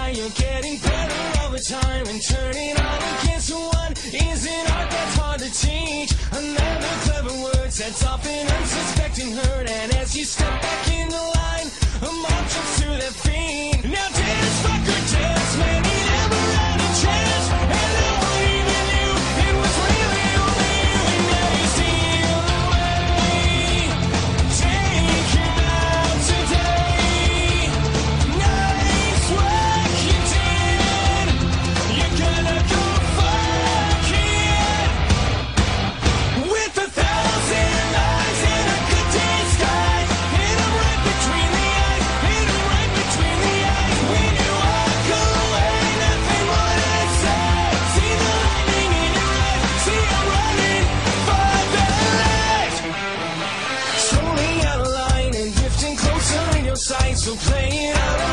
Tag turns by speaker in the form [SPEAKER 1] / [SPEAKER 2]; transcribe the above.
[SPEAKER 1] you're getting better all the time, and turning all against one is an art that's hard to teach. Another clever word sets off an unsuspecting hurt, and as you step back in the line, a mob jumps to their feet. Now dance, fucker, dance, man, he never had a chance, and no one even knew it was really only you, and now you steal away. Take him out today. Nice work you did. You're gonna go fuck it. With 1,000 eyes in a good day sky, hit 'em right between the eyes, hit 'em right between the eyes. When you walk away, nothing more to say. See the lightning in your eyes, see I'm running for the light. Slowly out of line and drifting closer in your sight, so play it out.